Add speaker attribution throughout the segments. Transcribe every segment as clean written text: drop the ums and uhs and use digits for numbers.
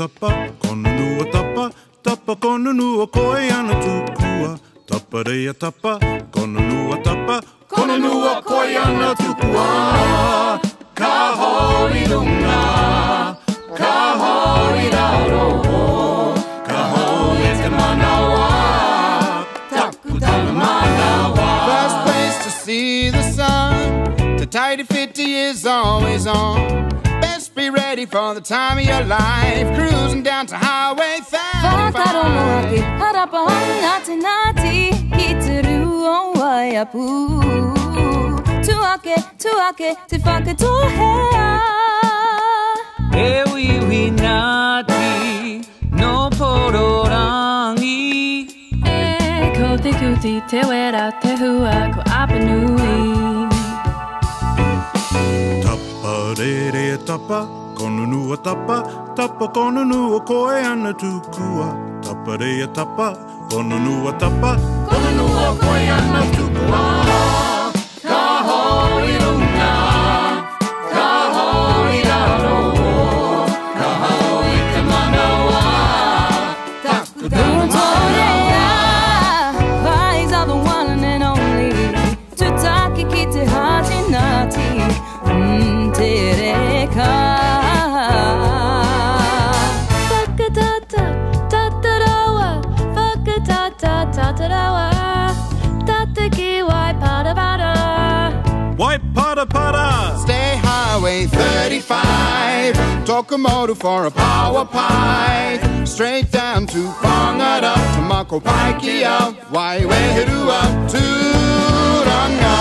Speaker 1: tapa, kona nua tapa, tapa kona nua koe ana tūkua. Tapa rea tapa, kona nua tapa, kona nua koe ana tūkua. Ka hao I runga, ka hao I aroha, ka hao I te manawa, takutanga manawa.
Speaker 2: First place to see the sun, the Tairāwhiti is always on. Best be ready for the time of your life, cruising down to Highway 35.
Speaker 3: Whakarongoaki, harapa ngati ngati, hitiru o waiapu. Tuake, te whakatohea.
Speaker 4: E wiwi ngati, no pororangi.
Speaker 3: E ko te kuti, te wera, te hua, ko apanui.
Speaker 1: Tapa re tapa, kona nua tapa, tapa kona nua koe ana tūkua. Tapa rea tapa, kona nua tapa, kona nua koe ana tūkua. Ka hao I runga, ka hao I aroha, ka hao I te manawa, takutanga manawa.
Speaker 3: Eyes are the one and only. Tutaki ki te haji ngati, te reka. Whakatata, tatarawa, whakatata, tatarawa, tataki wai pada pada.
Speaker 1: Wai pada pada.
Speaker 2: Stay Highway 35, Tokomoto for a power pie. Straight down to Whangara, to Mako Paikia, Waiwehirua, Turanga.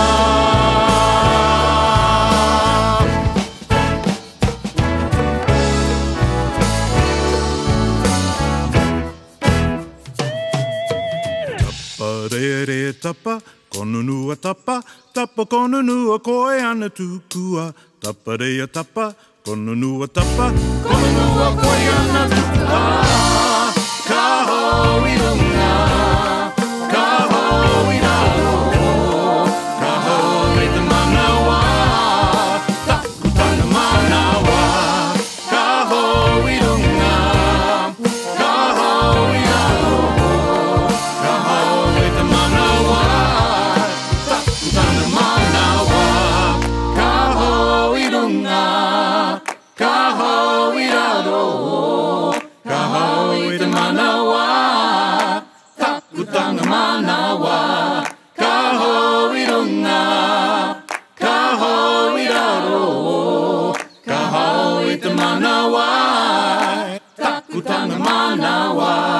Speaker 1: Tapa re tapa, kona nua tapa, tapa kona nua koe ana tūkua. Tapa rea tapa, kona nua tapa, kona nua koe ana tūkua. Ka hao I runga, ka hao I aroha, ka hao I te manawa, takutanga manawa. Ka hao I runga, ka hao I aroha, ka hao I te manawa, takutanga manawa. Ka hao I runga, ka hao I aroha, ka hao I te manawa, takutanga manawa. Ka hao I runga, ka hao I aroha, ka hao I te manawa, takutanga manawa.